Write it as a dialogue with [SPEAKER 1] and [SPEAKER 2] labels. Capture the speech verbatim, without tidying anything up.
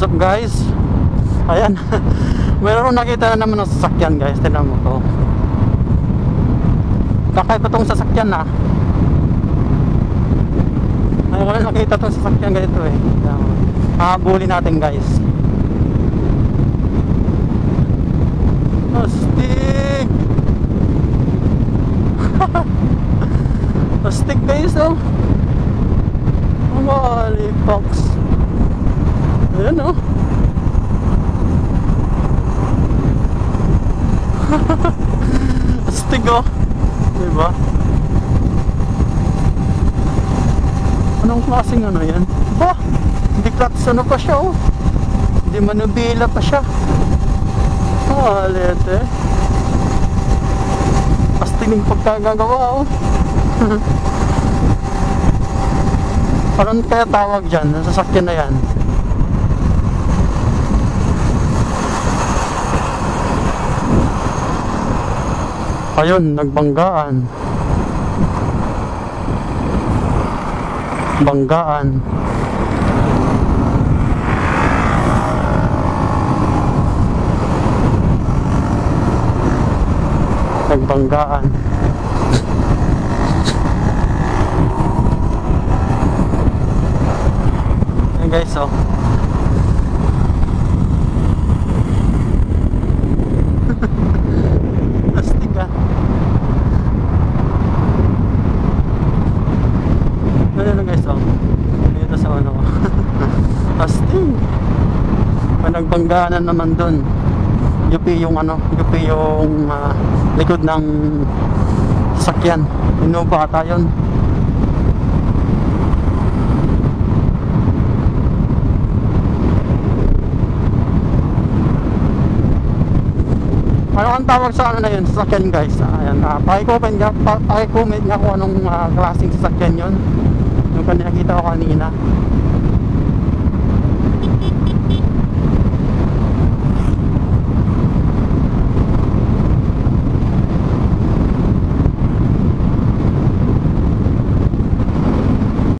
[SPEAKER 1] up guys? Ayan. Mayroon nakita na naman ng sasakyan guys. Tignan mo to. Kakaiba tong sasakyan ah. Ay, wala nakita tong sasakyan ganito eh. Hahabulin natin guys. Astig. Astig guys oh. Mali box. Ayan oh. Astig oh. Diba? Anong klaseng ano yan? Ba? Hindi klats ano pa siya oh. Hindi manubila pa siya. Malit eh. Astig ng pagkagagawa oh. Parang kaya tawag dyan, ang sasakyan na yan. Ayun, nagbanggaan. Banggaan. Nagbanggaan. Guys oh. Astig ah. Ayun na guys oh. Dito sa ano. Astig. Panagbanggaan naman dun. Yupi yung ano, yupi yung uh, likod ng sasakyan. Innova ata yun. Ano ang tawag sa ano na yun, sasakyan guys? Ayan, uh, pakicomment nga, pakicomment nga kung anong uh, klaseng sasakyan yun. Yung kanina nakita ko kanina.